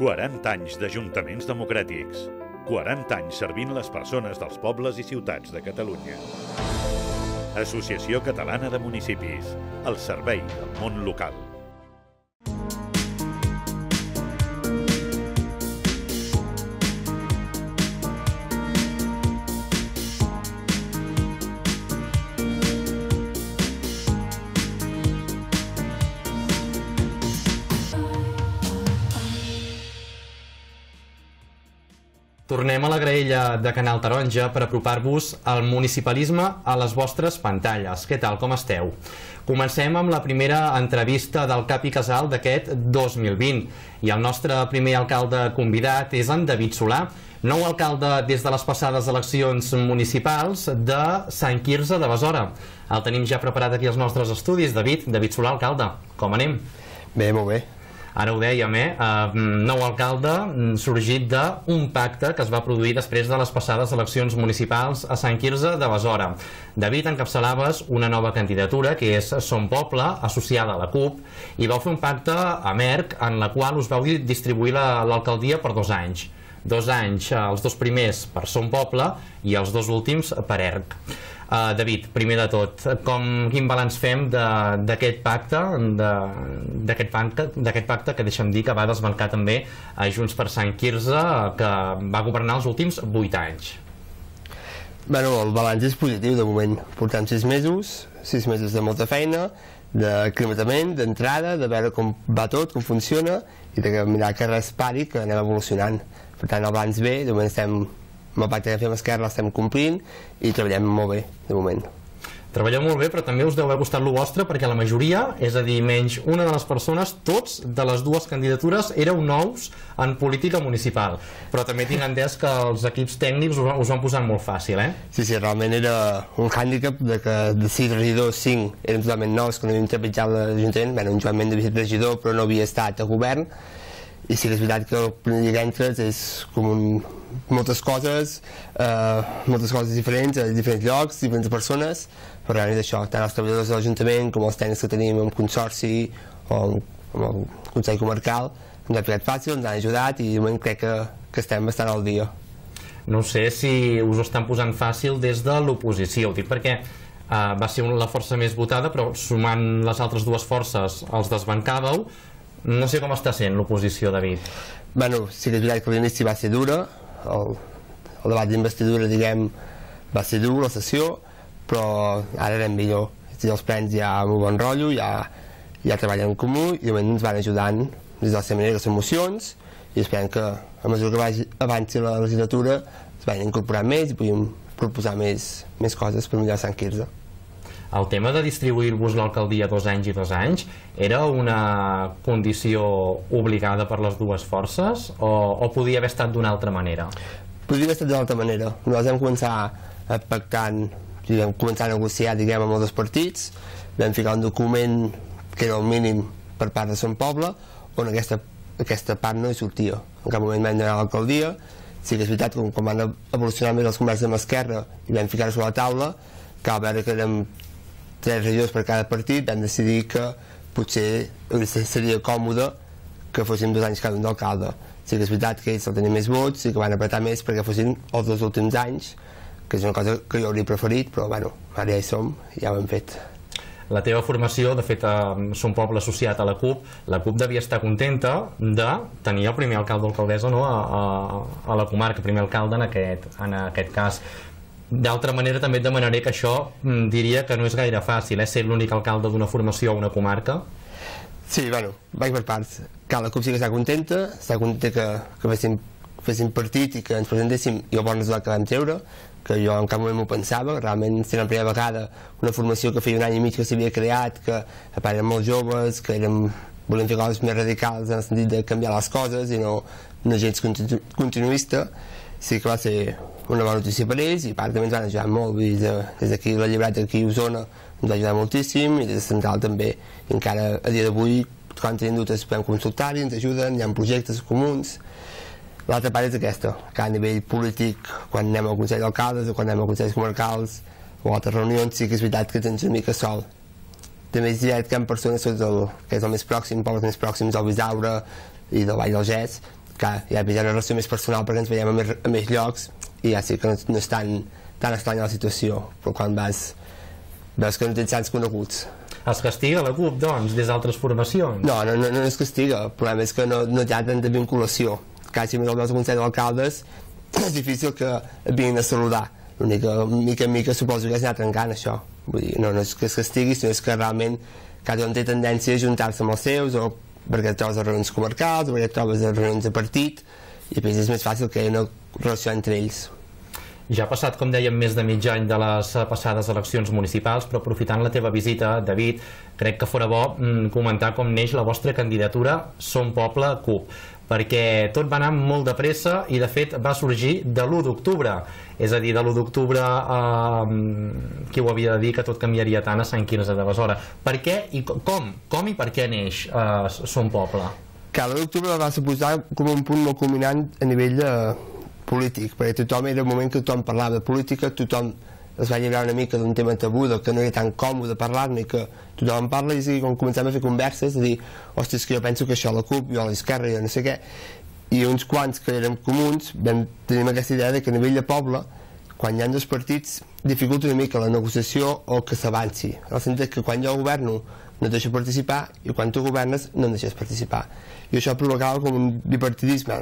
40 anys d'ajuntaments democràtics. 40 anys servint les persones dels pobles i ciutats de Catalunya. Associació Catalana de Municipis. El servei del món local. Tornem a la graella de Canal Taronja per apropar-vos al municipalisme a les vostres pantalles. Què tal, com esteu? Comencem amb la primera entrevista del cap i casal d'aquest 2020 i el nostre primer alcalde convidat és en David Solà, nou alcalde des de les passades eleccions municipals de Sant Quirze de Besora. El tenim ja preparat aquí als nostres estudis. David Solà, alcalde, com anem? Bé, molt bé. Ara ho dèiem, nou alcalde sorgit d'un pacte que es va produir després de les passades eleccions municipals a Sant Quirze de Besora. David, encapçalaves una nova candidatura que és Som Poble, associada a la CUP, i vau fer un pacte amb ERC en la qual us vau distribuir l'alcaldia per 2 anys. 2 anys, els 2 primers per Som Poble i els 2 últims per ERC. David, primer de tot, quin balanç fem d'aquest pacte, que deixa'm dir que va desbancar també a Junts per Sant Quirze, que va governar els últims 8 anys? Bueno, el balanç és positiu de moment. Portem 6 mesos de molta feina, d'aclimatament, d'entrada, de veure com va tot, com funciona, i de mirar que res pari, que anem evolucionant. Per tant, el balanç bé, de moment estem amb el pacte que fem a Esquerra l'estem complint i treballem molt bé, de moment. Treballeu molt bé, però també us deu haver costat lo vostre, perquè la majoria, és a dir, menys una de les persones, tots de les dues candidatures éreu nous en política municipal. Però també tinc entès que els equips tècnics us van posar molt fàcil, eh? Sí, realment era un hàndicap de que de 6 regidors, 5 eren totalment nous, que no havíem trepitjat l'Ajuntament. Bueno, un Joan Mendes havia estat regidor, però no havia estat a govern. I sí que és veritat que el primer dia que entres és com moltes coses diferents, a diferents llocs, diferents persones, però realment això, tant els treballadors de l'Ajuntament com els tècnics que tenim amb Consorci o amb el Consell Comarcal ens ha ficat fàcil, ens han ajudat i de moment crec que estem bastant al dia. No sé si us ho estan posant fàcil des de l'oposició, ho dic perquè va ser la força més votada, però sumant les altres dues forces els desbancàveu. No sé com està sent l'oposició, David. Bueno, sí que és veritat que l'inici va ser dura, el debat d'investidura, diguem, va ser dur, la sessió, però ara anem millor. Els plens ja amb un bon rotllo, ja treballen en comú i de moment ens van ajudant des de la seva manera les emocions i esperem que a mesura que avanci la legislatura es vagin incorporant més i puguem proposar més coses per millorar Sant Quirze. El tema de distribuir-vos l'alcaldia 2 anys i 2 anys era una condició obligada per les dues forces o podia haver estat d'una altra manera? Podria haver estat d'una altra manera. Nosaltres vam començar pactant, vam començar a negociar, diguem, amb els dos partits, vam ficar un document que era el mínim per part de Som Poble, on aquesta part no hi sortia. En cap moment vam donar l'alcaldia. Sí que és veritat que quan van evolucionar més els comerços amb Esquerra i vam ficar-ho sobre la taula, cal veure que érem 3 regidors per cada partit, vam decidir que potser seria còmode que fossin 2 anys cada un d'alcalde. Sí que és veritat que ells el tenien més vots i que van apretar més perquè fossin els 2 últims anys, que és una cosa que jo hauria preferit, però bueno, ara ja hi som i ja ho hem fet. La teva formació, de fet, Som Poble associat a la CUP devia estar contenta de tenir el primer alcalde o alcaldessa a la comarca, primer alcalde en aquest cas. D'altra manera, també et demanaré que això diria que no és gaire fàcil, ser l'únic alcalde d'una formació a una comarca. Sí, bueno, vaig per parts. La CUP sí que està contenta que féssim partit i que ens presentéssim i el bon resultat que vam treure, que jo en cap moment m'ho pensava. Realment era la primera vegada una formació que feia 1 any i mig que s'havia creat, que érem molt joves, que volíem fer coses més radicals en el sentit de canviar les coses i no gens continuista. Sí que va ser una bona notícia per ells i part també ens van ajudar molt. Des d'aquí la Llibrat d'aquí a Osona ens va ajudar moltíssim i des de Central també. I encara a dia d'avui, quan tenim dubtes podem consultar-hi, ens ajuden, hi ha projectes comuns. L'altra part és aquesta, que a nivell polític, quan anem al Consell d'Alcaldes o quan anem als Consells Comarcals o a altres reunions, sí que és veritat que tens una mica sol. També és veritat que hi ha persones que és el més pròxim, pobles més pròxims al Bisaure i del Vall del Gès, clar, ja hi ha una relació més personal perquè ens veiem a més llocs i ja sí que no és tan estranya la situació, però quan veus que no tens tants coneguts. Es castiga la CUP, doncs, des d'altres formacions? No es castiga, el problema és que no hi ha tanta vinculació. Quasi més o menys el Consell d'Alcaldes és difícil que et vinguin a saludar. Mica en mica suposo que és anar trencant això. Vull dir, no és que es castigui, sinó és que realment cada un té tendència a juntar-se amb els seus, o perquè et trobes a reunions comarcals, o perquè et trobes a reunions de partit, i després és més fàcil que hi hagi una relació entre ells. Ja ha passat, com dèiem, més de mig any de les passades eleccions municipals, però aprofitant la teva visita, David, crec que fora bo comentar com neix la vostra candidatura Som Poble CUP, perquè tot va anar molt de pressa i de fet va sorgir de l'1 d'octubre, és a dir, de l'1 d'octubre qui ho havia de dir que tot canviaria tant a Sant Quirze de Besora. Per què i com i per què neix Som Poble? L'1 d'octubre va suposar com un punt molt culminant a nivell polític, perquè era un moment que tothom parlava de política, tothom es va llibrar una mica d'un tema tabú, que no era tan còmode parlar-ne, que tothom en parla, i quan comencem a fer converses, a dir, ostres, que jo penso que això a la CUP, jo a l'esquerra, jo no sé què, i uns quants que érem comuns tenim aquesta idea que a nivell de poble, quan hi ha dos partits, dificulta una mica la negociació o que s'avanci, en el sentit que quan jo governo no et deixo participar i quan tu governes no em deixes participar, i això provocava com un bipartidisme,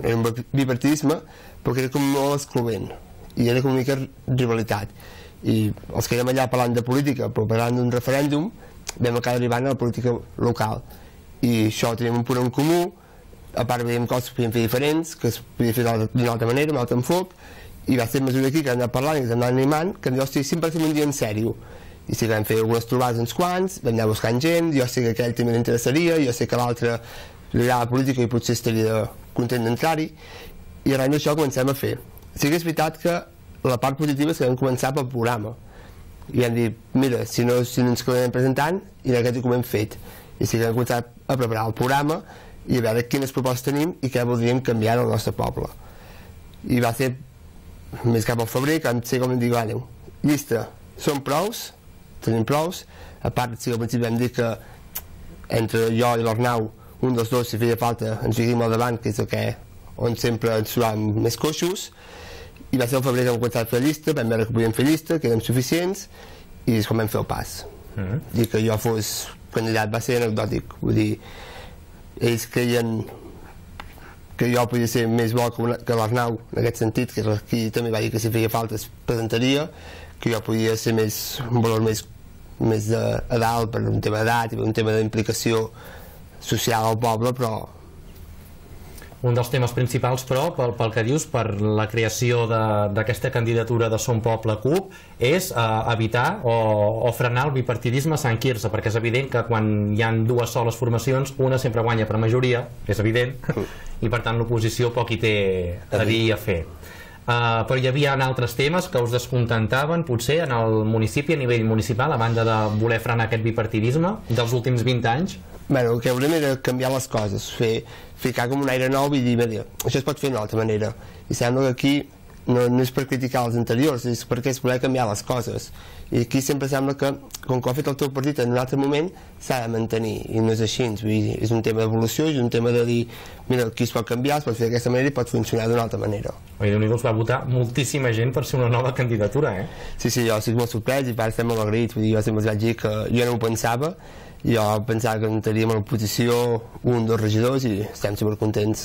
però que era com molt excloent i era com una mica rivalitat, i els que érem allà parlant de política però parlant d'un referèndum vam acabar arribant a la política local, i això teníem un punt en comú, a part veiem coses que podíem fer diferents, que es podia fer d'una altra manera, un altre enfoc, i va ser a mesura aquí que hem anat parlant i que hem anat animant, que jo estic sempre fent un dia en sèrio, i sí que vam fer algunes trobades uns quants, vam anar buscant gent, jo sé que aquell també l'interessaria, jo sé que l'altre li agrada la política i potser estaria content d'entrar-hi, i arran d'això comencem a fer. Sí que és veritat que la part positiva és que vam començar pel programa, i vam dir, mira, si no ens quedem presentant, i en aquest ho hem fet, i sí que vam començar a preparar el programa i a veure quines propostes tenim i què voldríem canviar al nostre poble. I va ser més cap al febrer que vam ser com em dic, vale, llista, som prous, tenim prous, a part sí que al principi vam dir que entre jo i l'Arnau, un dels dos, si feia falta, ens fiquem al davant, que és el que on sempre ens trobàvem més coixos, i va ser el febrer que vam començar a fer llista, vam veure que podíem fer llista, que érem suficients, i és quan vam fer el pas. I que jo fos candidat va ser anecdòtic, vull dir, ells creien que jo podia ser més bo que l'Arnau, en aquest sentit, que aquí també va dir que si feia falta es presentaria, que jo podia ser un valor més a dalt per un tema d'edat i per un tema d'implicació social al poble, però un dels temes principals, però, pel que dius, per la creació d'aquesta candidatura de Som Poble CUP, és evitar o frenar el bipartidisme a Sant Quirze, perquè és evident que quan hi ha dues soles formacions, una sempre guanya per majoria, és evident, i per tant l'oposició poc hi té a dir i a fer. Però hi havia altres temes que us descontentaven, potser, en el municipi, a nivell municipal, a banda de voler frenar aquest bipartidisme dels últims 20 anys? Bueno, el que volem era canviar les coses, ficar com un aire nou i dir, això es pot fer d'una altra manera. I sembla que aquí no és per criticar els anteriors, és perquè es voler canviar les coses. I aquí sempre sembla que, com que ho ha fet el teu partit en un altre moment, s'ha de mantenir, i no és així. Vull dir, és un tema d'evolució, és un tema de dir, mira, aquí es pot canviar, es pot fer d'aquesta manera i pot funcionar d'una altra manera. Oi, Déu-n'hi-do, us va votar moltíssima gent per ser una nova candidatura, Sí, jo estic molt sorprès i per estem molt agraïts. Vull dir, jo sempre els vaig dir que jo no ho pensava, jo pensava que entraríem a l'oposició 1 o 2 regidors i estem supercontents.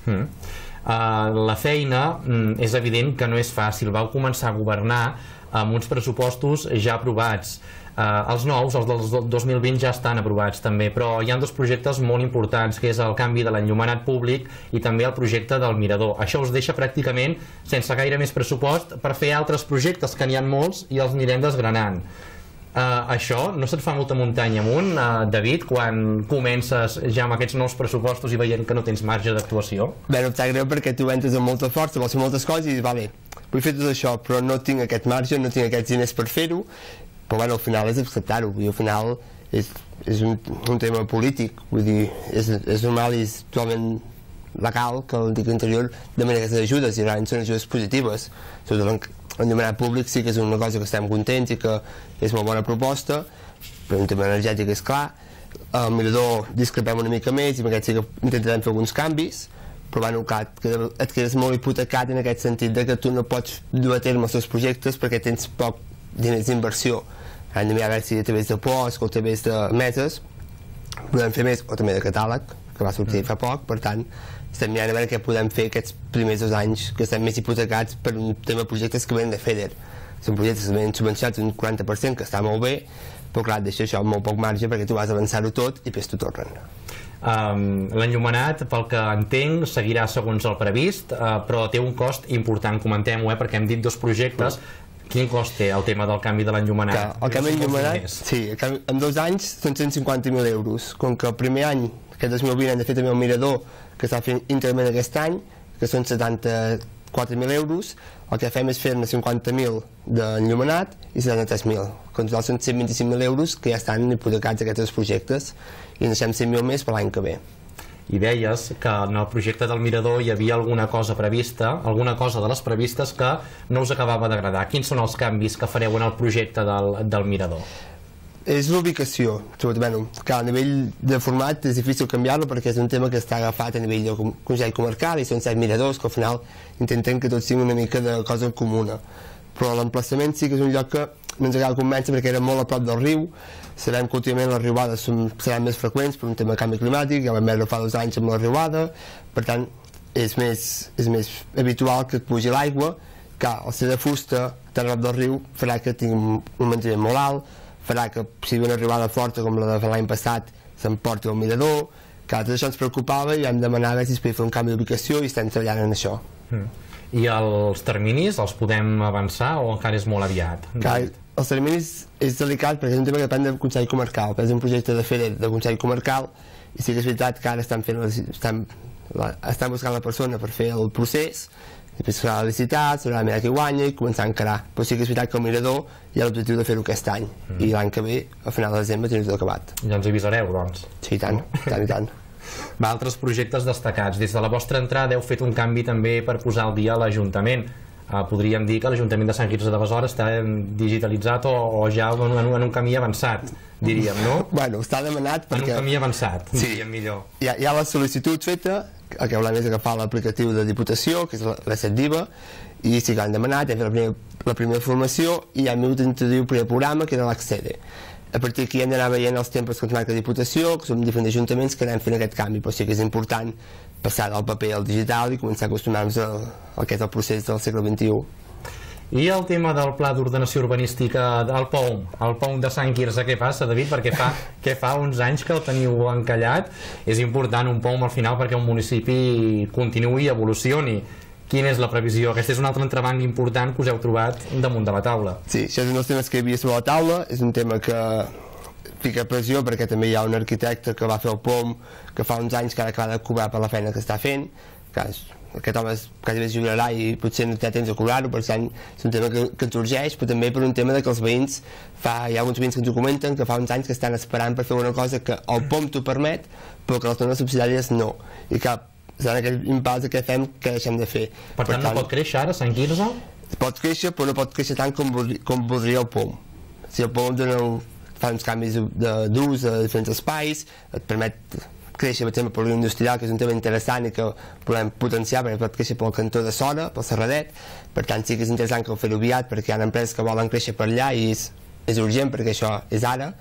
La feina és evident que no és fàcil. Vau començar a governar amb uns pressupostos ja aprovats. Els nous, els del 2020, ja estan aprovats també, però hi ha dos projectes molt importants, que és el canvi de l'enllumenat públic i també el projecte del mirador. Això us deixa pràcticament sense gaire més pressupost per fer altres projectes, que n'hi ha molts, i els anirem desgranant. Això no se't fa molta muntanya amunt, David, quan comences ja amb aquests nous pressupostos i veient que no tens marge d'actuació? Bé, no em sap greu perquè tu entres amb molta força, vols fer moltes coses i dius, vale, vull fer tot això, però no tinc aquest marge, no tinc aquests diners per fer-ho, però bueno, al final és acceptar-ho, al final és un tema polític, vull dir, és normal i és totalment legal que el DIC Interior demani aquestes ajudes i realment són ajudes positives, sobretot l'enllumenat públic sí que és una cosa que estem contents i que és molt bona proposta, però un tema energètic és clar. El mirador discrepem una mica més i amb aquest sí que intentarem fer alguns canvis, però bueno, clar, et quedes molt hipotecat en aquest sentit de que tu no pots dur a terme els teus projectes perquè tens poc diners d'inversió. Hem de mirar a veure si a través de POSC o a través de meses podem fer més, o també de catàleg, que va sortir fa poc. Per tant, estem mirant a veure què podem fer aquests primers 2 anys que estem més hipotecats per un tema de projectes que venen de FEDER. Són projectes que venen subvencionats un 40%, que està molt bé, però clar, deixa això molt poc marge perquè tu vas avançar-ho tot i després t'ho tornen. L'enllumenat, pel que entenc, seguirà segons el previst, però té un cost important, comentem-ho, perquè hem dit 2 projectes. Quin cost té el tema del canvi de l'enllumenat? El canvi d'enllumenat, sí, en 2 anys són 150.000 euros. Com que el primer any, aquest 2020, hem de fer també el mirador, que s'ha fet íntegrament aquest any, que són 74.000 euros, el que fem és fer-ne 50.000 d'enllumenat i 73.000. En total són 125.000 euros que ja estan hipotecats aquests 2 projectes i en deixem 100.000 més per l'any que ve. I deies que en el projecte del mirador hi havia alguna cosa prevista, alguna cosa de les previstes que no us acabava d'agradar. Quins són els canvis que fareu en el projecte del mirador? És l'ubicació, bueno, que a nivell de format és difícil canviar-lo perquè és un tema que està agafat a nivell de Consell Comarcal i són 7 miradors que al final intentem que tots siguin una mica de cosa comuna, però l'emplaçament sí que és un lloc que no ens acaba de convèncer perquè era molt a prop del riu. Sabem que últimament les riuades seran més freqüents per un tema de canvi climàtic, ja vam veure fa 2 anys amb la riuada, per tant és més habitual que et pugi l'aigua, que al ser de fusta tan a prop del riu farà que tingui un manteniment molt alt, farà que si hi ha una arribada forta com la de l'any passat s'emporti el mirador, que tot això ens preocupava i vam demanar si es podia fer un canvi d'ubicació i estem treballant en això. I els terminis els podem avançar o encara és molt aviat? Els terminis és delicat perquè és un tema que depèn del Consell Comarcal, és un projecte de FEDER del Consell Comarcal i sí que és veritat que ara estan buscant la persona per fer el procés, després s'haurà de licitar, s'haurà de mirar qui guanya i començar a encarar. Però sí que és veritat que el mirador hi ha l'objectiu de fer-ho aquest any i l'any que ve, a final de desembre, tenir tot acabat. Ja ens avisareu, doncs. Sí, i tant, i tant. Altres projectes destacats. Des de la vostra entrada heu fet un canvi també per posar al dia l'Ajuntament. Podríem dir que l'Ajuntament de Sant Quirze de Besora està digitalitzat o ja en un camí avançat, diríem, no? Bueno, està demanat perquè... En un camí avançat, diríem millor. Hi ha la sol·licitud feta, el que volem és agafar l'aplicatiu de Diputació, que és l'A7 Diva, i sí que l'han demanat, hem fet la primera formació i hem hagut d'introduir el primer programa, que era l'Accede. A partir d'aquí hem d'anar veient els tempos que ens marca Diputació, que són diferents ajuntaments que anem fent aquest canvi, però sí que és important passar del paper al digital i començar a acostumar-nos al que és el procés del segle XXI. I el tema del pla d'ordenació urbanística del POUM de Sant Quirze, què passa, David? Perquè fa uns anys que el teniu encallat. És important un POUM al final perquè un municipi continuï i evolucioni. Quina és la previsió? Aquest és un altre entrebanc important que us heu trobat damunt de la taula. Sí, això és un dels temes que hi havia sobre la taula, és un tema que fica pressió perquè també hi ha un arquitecte que va fer el POM que fa uns anys que ara acaba de cobrar per la feina que està fent, que aquest home quasi es jubilarà i potser no té temps de cobrar-ho, per tant és un tema que ens urgeix, però també per un tema que els veïns, hi ha alguns veïns que ens ho comenten que fa uns anys que estan esperant per fer una cosa que el POM t'ho permet però que les zones subsidiàries no, i que és en aquell impàs que fem que deixem de fer. Per tant, no pot créixer ara Sant Quirze? Pot créixer, però no pot créixer tant com voldria el POM. Si el POM fa uns canvis d'ús a diferents espais, et permet créixer, per exemple, per l'industrial, que és un tema interessant i que volem potenciar, perquè pot créixer pel cantó de Sora, pel Serradet, per tant sí que és interessant que ho fer-ho aviat, perquè hi ha empreses que volen créixer per allà i és urgent perquè això és ara,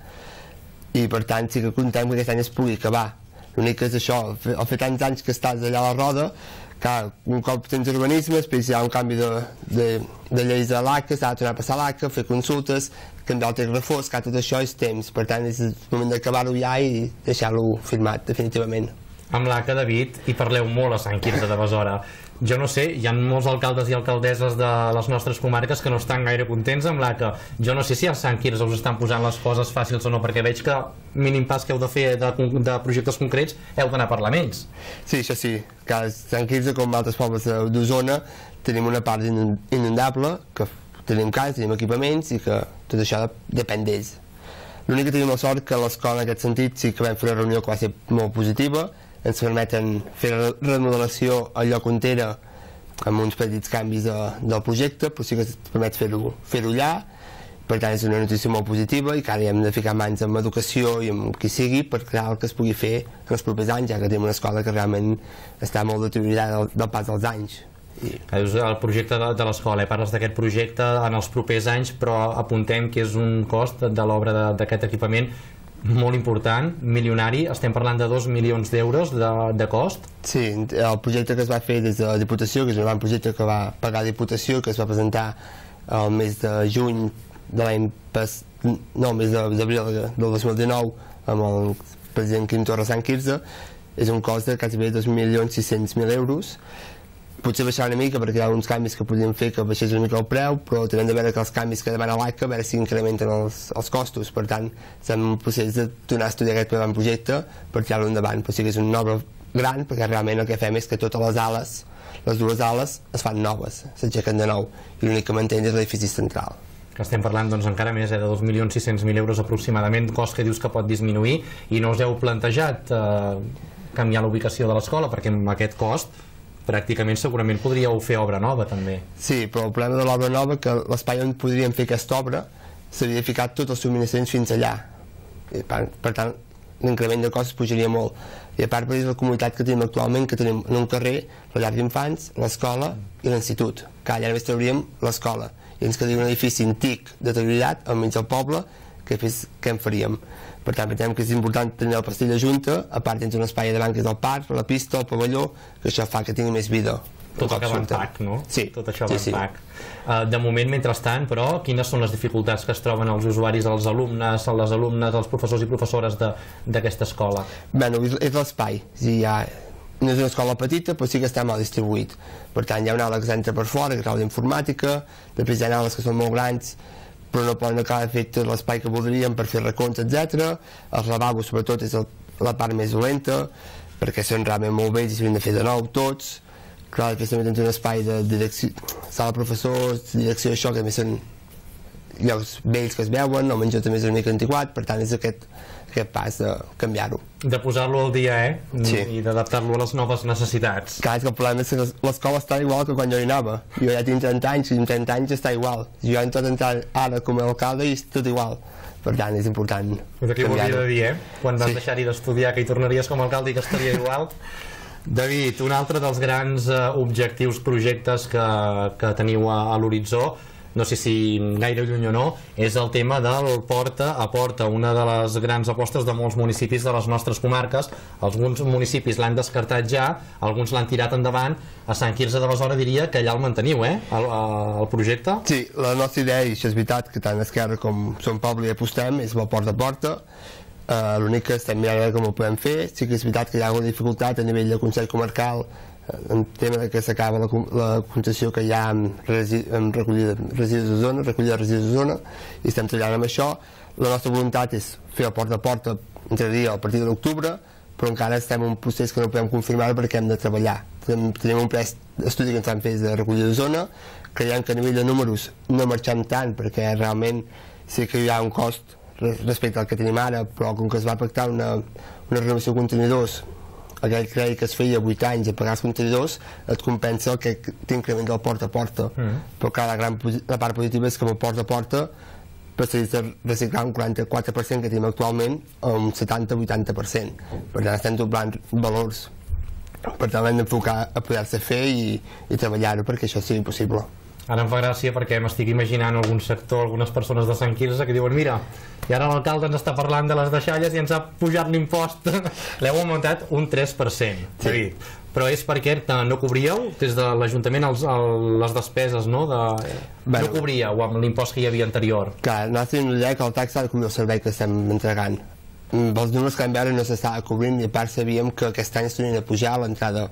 i per tant sí que contem que aquest any es pugui acabar. L'únic que és això, al fer tants anys que estàs allà a la roda, que un cop tens urbanisme, després hi ha un canvi de lleis de l'ACA, s'ha de tornar a passar l'ACA, fer consultes, canviar el text refós, que tot això és temps, per tant és el moment d'acabar-ho ja i deixar-lo firmat definitivament. Amb l'ACA, David, hi parleu molt a Sant Quirze de Besora. Jo no sé, hi ha molts alcaldes i alcaldesses de les nostres comarques que no estan gaire contents amb l'ACA. Jo no sé si a Sant Quirze us estan posant les coses fàcils o no, perquè veig que mínim pas que heu de fer de projectes concrets heu d'anar a parlaments. Sí, això sí, que a Sant Quirze, com altres pobles d'Osona, tenim una part inundable, que tenim cases, tenim equipaments i que tot això depèn d'ells. L'únic que tenim la sort que l'escola en aquest sentit sí que vam fer una reunió que va ser molt positiva, ens permeten fer la remodelació al lloc on era amb uns petits canvis del projecte, però sí que ens permet fer-ho allà, Per tant, és una notícia molt positiva i que ara hem de ficar mans en educació i en qui sigui per crear el que es pugui fer en els propers anys, ja que tenim una escola que realment està molt deteriorada del pas dels anys. És el projecte de l'escola, parles d'aquest projecte en els propers anys, però apuntem que és un cost de l'obra d'aquest equipament molt important, milionari. Estem parlant de 2 milions d'euros de cost. Sí, el projecte que es va fer des de la Diputació, que és un gran projecte que va pagar la Diputació, que es va presentar el mes de juny de l'any passat, no, el mes d'abril del 2019 amb el president Quim Torra Sant Quirze, és un cost de gairebé 2.600.000 euros. Potser baixar una mica perquè hi ha uns canvis que podríem fer que baixés una mica el preu, però també hem de veure que els canvis que demana l'ACA, a veure si incrementen els costos. Per tant, estem en un procés de tornar a estudiar aquest projecte per tirar-lo endavant. Però sí que és una obra gran, perquè realment el que fem és que totes les ales, les dues ales, es fan noves, s'aixequen de nou, i l'únic que mantén és l'edifici central. Que estem parlant doncs, encara més de 2.600.000 euros aproximadament, cost que dius que pot disminuir, i no us heu plantejat canviar la ubicació de l'escola, perquè amb aquest cost pràcticament segurament podríeu fer obra nova també. Sí, però el problema de l'obra nova que l'espai on podríem fer aquesta obra s'havia ficat tots els subministraments fins allà, i per tant l'increment de costos pujaria molt, i a part és la comunitat que tenim actualment, que tenim en un carrer la llar d'infants, l'escola i l'institut, que allà només trauríem l'escola i ens quedaria un edifici antic deteriorat al mig del poble, què en faríem? Per tant, pensem que és important tenir el pastell de junta, a part tens un espai de banques del parc, la pista, el pavelló, que això fa que tingui més vida. Tot acaba en PAC, no? Sí. Tot això va en PAC. De moment, mentrestant, però, quines són les dificultats que es troben els usuaris, els alumnes, les alumnes, els professors i professores d'aquesta escola? Bé, és l'espai. No és una escola petita, però sí que està mal distribuït. Per tant, hi ha una aula que s'entra per fora, que és l'aula d'informàtica, després hi ha aules que són molt grans, però no poden acabar de fer tot l'espai que voldríem per fer racons, etc. Els lavabos, sobretot, és la part més dolenta, perquè són realment molt vells i s'haurien de fer de nou tots. Clar, després també tens un espai de direcció, sala de professors, direcció, això, que també són llocs vells que es veuen, el menjador també és una mica antiquat, per tant és aquest pas de canviar-ho. De posar-lo al dia, Sí. I d'adaptar-lo a les noves necessitats. Clar, és que el problema és que l'escola està igual que quan jo hi anava. Jo ja tinc 30 anys, i amb 30 anys està igual. Jo he entrat ara com a alcalde i és tot igual. Per tant, és important Aquí ho hauria de dir, quan vas Sí. deixar-hi d'estudiar que hi tornaries com a alcalde i que estaria igual. David, un altre dels grans objectius, projectes que teniu a l'horitzó, no sé si gaire lluny o no, és el tema del Porta a Porta, una de les grans apostes de molts municipis de les nostres comarques. Alguns municipis l'han descartat ja, alguns l'han tirat endavant. A Sant Quirze de Besora diria que allà el manteniu, el projecte? Sí, la nostra idea, i això és veritat, que tant Esquerra com Som Poble hi apostem, és el Porta a Porta. L'únic que estem mirant a veure com ho podem fer. Sí que és veritat que hi ha alguna dificultat a nivell de Consell Comarcal en tema de que s'acaba la concessió que hi ha en recollida de residus de zona, i estem treballant amb això. La nostra voluntat és fer el Porta a Porta, entraria a partir de l'octubre, però encara estem en un procés que no podem confirmar perquè hem de treballar. Tenim un estudi que ens han fet de recollida de zona, creiem que a nivell de números no marxem tant perquè realment sí que hi ha un cost respecte al que tenim ara, però com que es va pactar una renovació de contenidors, aquell crèdit que es feia 8 anys a pagar els contenidors, et compensa el que t'increment del Porta a Porta. Però clar, la part positiva és que amb el Porta a Porta passaries de reciclar un 44% que tenim actualment a un 70-80%. Per tant, estem doblant valors. Per tant, hem d'enfocar a poder-se fer i treballar-ho perquè això sigui possible. Ara em fa gràcia perquè m'estic imaginant algun sector, algunes persones de Sant Quirze que diuen mira, i ara l'alcalde ens està parlant de les deixalles i ens ha pujat l'impost. L'heu augmentat un 3%. Sí. Però és perquè no cobríeu des de l'Ajuntament les despeses, no? No cobríeu amb l'impost que hi havia anterior. Clar, nosaltres tenim l'idea que el tax ha de cobrir el servei que estem entregant. Els números que vam veure no s'estava cobrint i a part sabíem que aquest any es tornien a pujar l'entrada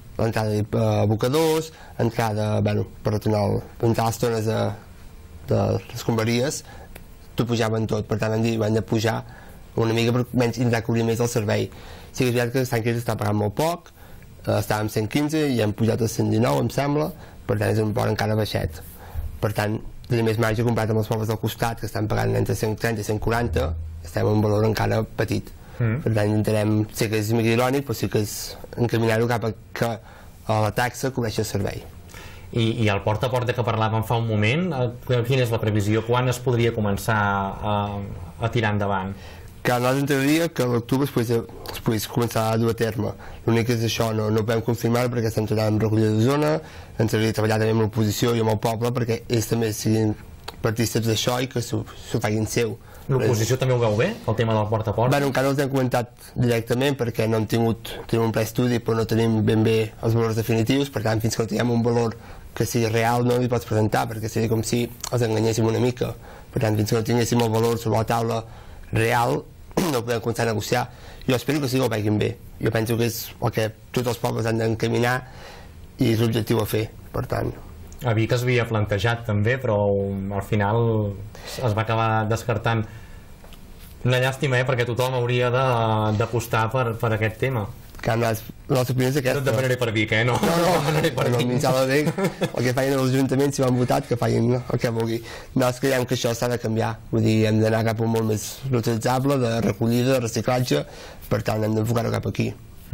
d'abocadors, entrada, per retornar les tones de les escombraries, t'ho pujaven tot, per tant vam dir, van de pujar una mica per menys intentar cobrir més el servei. Sí que és veritat que Sant Quirze està pagant molt poc, estàvem 115 i hem pujat a 119, em sembla, per tant és un port encara baixet. Per tant, tenim més marge comparat amb els pobles del costat, que estan pagant entre 130 i 140, estem en un valor encara petit. Per tant, intentarem, sé que és mica irònic, però sí que és encaminar-ho cap a que la taxa cobreixi el servei. I el port a port de què parlàvem fa un moment, quina és la previsió? Quan es podria començar a tirar endavant? Que nosaltres entendia que a l'octubre es pogués començar a dur a terme. L'únic és això, no podem confirmar perquè estem treballant amb recollida de zona, ens agradaria treballar també amb l'oposició i amb el poble perquè ells també siguin partícips d'això i que s'ho facin seu. L'oposició també ho veu bé, el tema del port a port? Bueno, encara no els hem comentat directament perquè no hem tenim un ple estudi però no tenim ben bé els valors definitius, per tant fins que no tinguem un valor que sigui real no li pots presentar perquè seria com si els enganyéssim una mica, per tant fins que no tinguéssim el valor sobre la taula real no podem començar a negociar. Jo espero que sí que ho vegin bé, jo penso que és el que tots els pobles han d'encaminar i és l'objectiu a fer, per tant. A Vic es havia plantejat també, però al final es va acabar descartant. Una llàstima, perquè tothom hauria d'apostar per aquest tema. Que la nostra opinió és aquesta. No et demanaré per Vic, no? No, el que facin els ajuntaments si van votat, que facin el que vulgui. Nosaltres creiem que això s'ha de canviar, vull dir, hem d'anar cap a un molt més reutilitzable, de recollida, de reciclatge, per tant hem d'enfocar-ho cap aquí.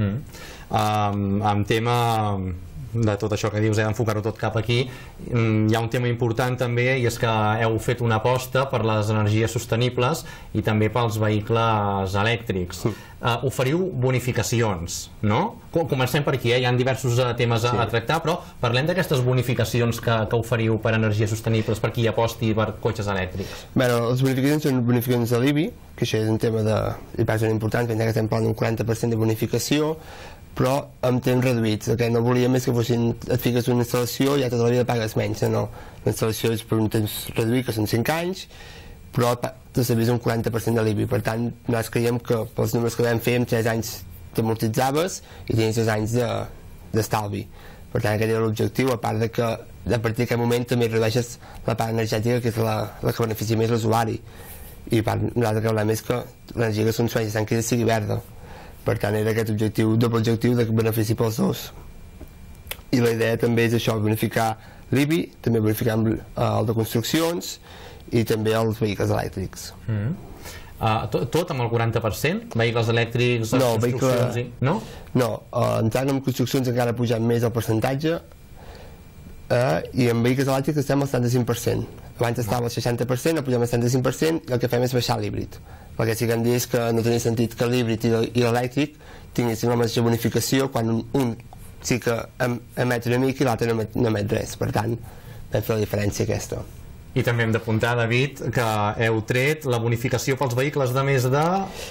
En tema de tot això que dius, d'enfocar-ho tot cap aquí, hi ha un tema important també, i és que heu fet una aposta per les energies sostenibles i també pels vehicles elèctrics. Oferiu bonificacions, no? Comencem per aquí, hi ha diversos temes a tractar, però parlem d'aquestes bonificacions que oferiu per energies sostenibles, per qui aposti per cotxes elèctrics. Bé, les bonificacions són bonificacions de l'IBI, que això és un tema important, que estem parlant d'un 40% de bonificació, però amb temps reduïts. El que no volíem és que et fiques una instal·lació i ja tota la vida pagues menys, no. La instal·lació és per un temps reduït, que són 5 anys, però te serveix un 40% de l'IBI. Per tant, nosaltres creiem que pels números que vam fer, en 3 anys t'amortitzaves i tenies 2 anys d'estalvi. Per tant, aquest era l'objectiu, a part de que a partir d'aquest moment també redueixes la part energètica, que és la que beneficia més l'usuari. I a part, l'altre que volem és que l'energia que consumeix Sant Quirze sigui verda. Per tant, era aquest doble objectiu de benefici pels dos. I la idea també és això, bonificar l'IBI, també bonificar el de construccions i també els vehicles elèctrics. Tot amb el 40%? Vehicles elèctrics, construccions? No? No, entrant en construccions encara pujant més el percentatge i en vehicles elèctrics estem al 75%. Abans estava al 60%, el pugem al 75% i el que fem és baixar l'híbrid. Perquè sí que hem dit que no tenia sentit que l'híbrid i l'elèctric tinguessin la mateixa bonificació quan un sí que emet una mica i l'altre no emet res. Per tant, vam fer la diferència aquesta. I també hem d'apuntar, David, que heu tret la bonificació pels vehicles de més de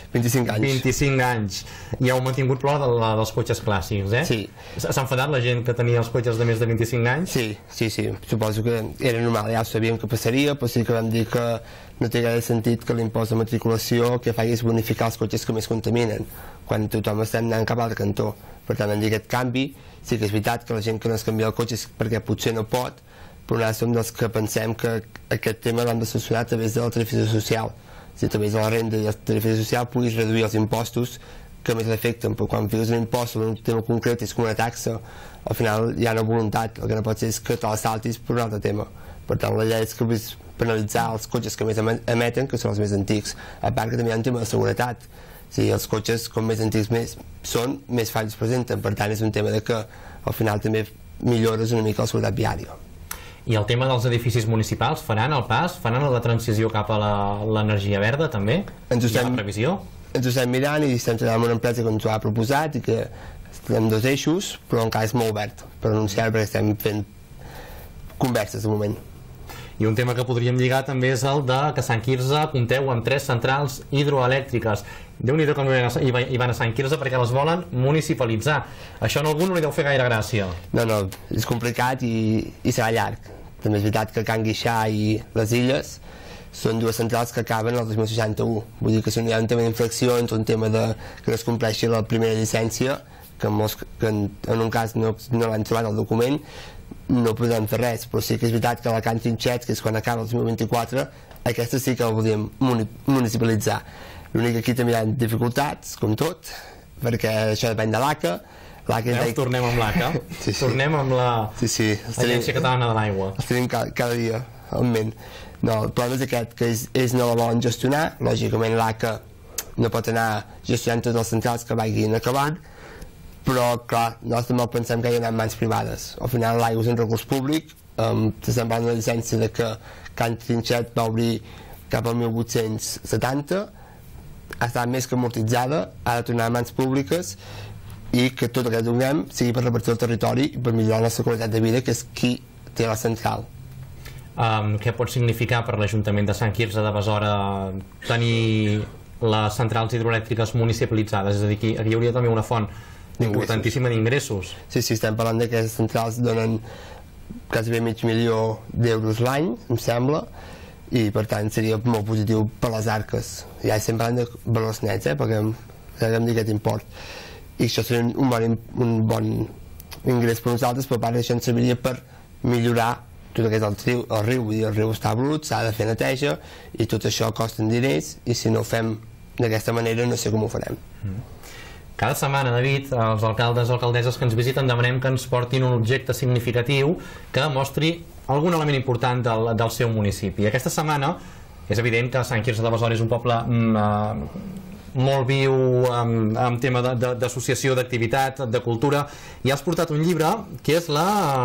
25 anys. I heu mantingut però la dels cotxes clàssics, Sí. S'ha enfadat la gent que tenia els cotxes de més de 25 anys? Sí. Suposo que era normal, ja ho sabíem que passaria, però sí que vam dir que no té gaire sentit que l'impost de matriculació que faci és bonificar els cotxes que més contaminen, quan tothom estem anant cap a l'altre cantó. Per tant, vam dir aquest canvi, sí que és veritat que la gent que no es canvia el cotxe és perquè potser no pot, però nosaltres som dels que pensem que aquest tema l'hem de solucionar a través de la tarifació social. Si a través de la renda i la tarifació social puguis reduir els impostos que més l'afecten, però quan fiques un impost sobre un tema concret és com una taxa, al final hi ha una voluntat, el que no pot ser és que te la saltis per un altre tema. Per tant, la llei és que vull penalitzar els cotxes que més emeten, que són els més antics, a part que també hi ha un tema de seguretat. Els cotxes com més antics són, més falls presenten, per tant és un tema de que al final també millores una mica la seguretat viària. I el tema dels edificis municipals, faran el pas? Faran la transició cap a l'energia verda també? Hi ha previsió? Ens ho estem mirant i estem treballant amb una empresa que ens ho ha proposat i que estem 2 eixos, però encara és molt obert per anunciar perquè estem fent converses de moment. I un tema que podríem lligar també és el de que a Sant Quirze compteu amb 3 centrals hidroelèctriques. Déu-n'hi-do com hi van a Sant Quirze perquè les volen municipalitzar. Això en algú no li deu fer gaire gràcia. No, és complicat i serà llarg. També és veritat que Can Guixà i les Illes són 2 centrals que acaben el 2061. Vull dir que si no hi ha un tema d'infracció entre un tema que no es compleixi la primera llicència, que en un cas no l'han trobat al document, no podem fer res, però sí que és veritat que la Can Trinxets, que és quan acaba el 2024, aquesta sí que la volíem municipalitzar. L'únic que aquí també hi ha dificultats, com tot, perquè això depèn de l'ACA. Tornem amb l'ACA, tornem amb l'Agència Catalana de l'Aigua. Els tenim cada dia en ment. No, el problema és aquest, que ells no la volen gestionar, lògicament l'ACA no pot anar gestionant totes les centrals que vagin acabant, però clar, nosaltres també pensem que hi ha anat mans privades. Al final l'aigua és un recurs públic, s'estem parlant d'una llicència de que Can Trinxet va obrir cap al 1870, ha estat més que amortitzada, ha de tornar a mans públiques i que tot el que donem sigui per repartir el territori i per millorar la nostra qualitat de vida, que és qui té la central. Què pot significar per l'Ajuntament de Sant Quirze de Besora tenir les centrals hidroelèctriques municipalitzades? És a dir, aquí hi hauria també una font importantíssima d'ingressos. Sí, estem parlant que aquestes centrals donen quasi $500.000 d'euros l'any, em sembla, i per tant seria molt positiu per les arques. Ja estem parlant de valors nets, perquè hem dit aquest import. I això seria un bon ingrés per nosaltres, però a part això ens serviria per millorar tot el que és el riu. Vull dir, el riu està brut, s'ha de fer neteja, i tot això costa diners, i si no ho fem d'aquesta manera no sé com ho farem. Cada setmana, David, els alcaldes o alcaldesses que ens visiten demanem que ens portin un objecte significatiu que mostri algun element important del seu municipi. Aquesta setmana és evident que Sant Quirze de Besora és un poble molt viu en tema d'associació, d'activitat, de cultura, i has portat un llibre que és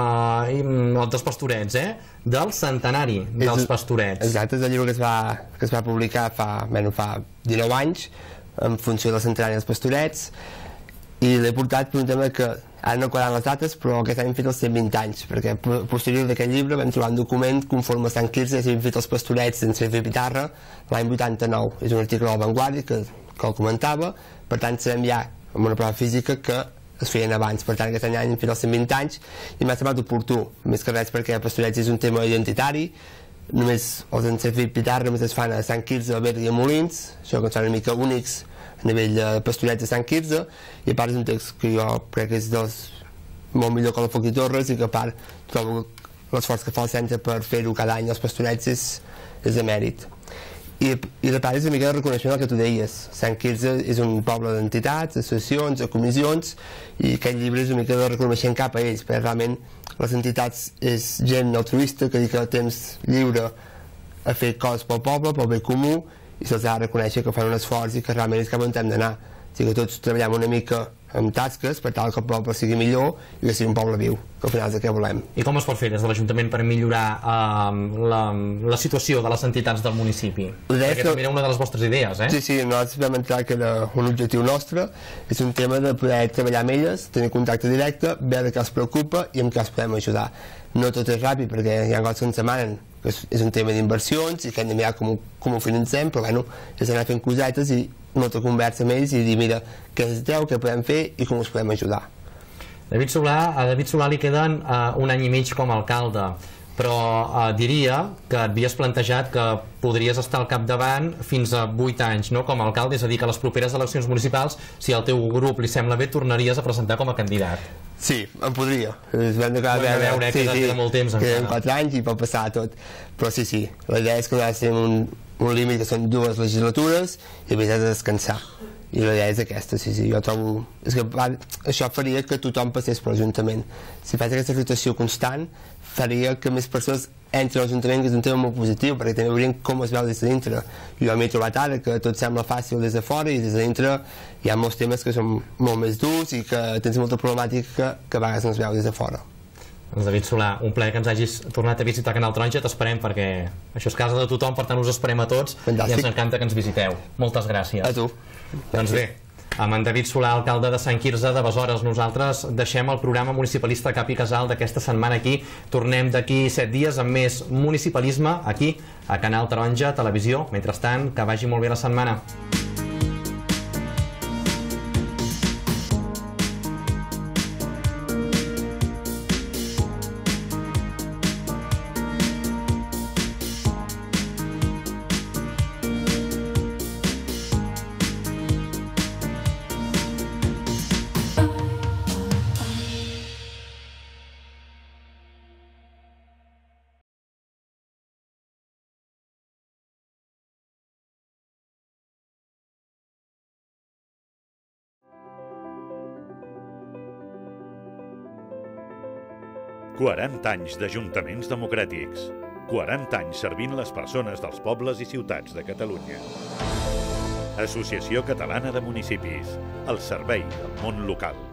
el dels Pastorets, del centenari dels Pastorets. Exacte, és el llibre que es va publicar fa 19 anys en funció del centenari dels Pastorets, i l'he portat per un tema que ara no quadran les dates, però aquest any hem fet els 120 anys, perquè posterior d'aquest llibre vam trobar un document conforme a Sant Quirze s'havien fet els Pastorets d'en Serafí Pitarra l'any 89. És un article de La Vanguardia que el comentava, per tant sabem ja amb una prova física que es feien abans. Per tant, aquest any hem fet els 120 anys i m'ha semblat oportú, més que res perquè Pastorets és un tema identitari. Només els d'en Serafí Pitarra només es fan a Sant Quirze, a Berga i a Molins, això que són una mica únics a nivell de Pastorets de Sant Quirze, i a part és un text que jo crec que és molt millor que la Foc i Torres, i que a part trobo l'esforç que fa el centre per fer-ho cada any als Pastorets és de mèrit. I de part és una mica de reconeixement del que tu deies. Sant Quirze és un poble d'entitats, associacions, de comissions, i aquest llibre és una mica de reconeixement cap a ells, perquè realment les entitats és gent altruista que dedica temps lliure a fer coses pel poble, pel bé comú, i se'ls ha de reconèixer que fan un esforç i que realment és cap on hem d'anar. O sigui que tots treballem una mica amb tasques per tal que el poble sigui millor i que sigui un poble viu, que al final és el que volem. I com es pot fer des de l'Ajuntament per millorar la situació de les entitats del municipi? Perquè també era una de les vostres idees, Sí, nosaltres vam entrar que era un objectiu nostre, és un tema de poder treballar amb elles, tenir contacte directe, veure què els preocupa i amb què els podem ajudar. No tot és ràpid, perquè hi ha coses que ens demanen, que és un tema d'inversions i que hem de mirar com ho financem, però bueno, és anar fent cosetes i molta conversa amb ells i dir, mira, què necessiteu, què podem fer i com us podem ajudar. A David Solà li queden un any i mig com a alcalde, però diria que et havies plantejat que podries estar al capdavant fins a 8 anys, no?, com a alcalde, és a dir, que a les properes eleccions municipals, si al teu grup li sembla bé, tornaries a presentar com a candidat. Sí, em podria. Vam de veure que queda molt temps encara. Queden 4 anys i pot passar tot, però sí, la idea és que nosaltres tenim un límit que són 2 legislatures i després has de descansar, i la idea és aquesta. Sí, jo trobo que això faria que tothom passés per l'Ajuntament. Si fas aquesta rotació constant faria que més persones entren a l'Ajuntament, que és un tema molt positiu, perquè també veurien com es veu des de dintre. Jo m'he trobat ara que tot sembla fàcil des de fora i des de dintre hi ha molts temes que són molt més durs i que tens molta problemàtica que a vegades no es veu des de fora. Doncs David Solà, un plaer que ens hagis tornat a visitar Canal Taronja, t'esperem perquè això és casa de tothom, per tant us esperem a tots. Fantàstic. I ens encanta que ens visiteu. Moltes gràcies. A tu. Doncs bé, amb en David Solà, alcalde de Sant Quirze de Besora, nosaltres deixem el programa municipalista Cap i Casal d'aquesta setmana aquí. Tornem d'aquí 7 dies amb més municipalisme aquí a Canal Taronja Televisió. Mentrestant, que vagi molt bé la setmana. «40 anys d'ajuntaments democràtics. 40 anys servint les persones dels pobles i ciutats de Catalunya. Associació Catalana de Municipis. El servei del món local».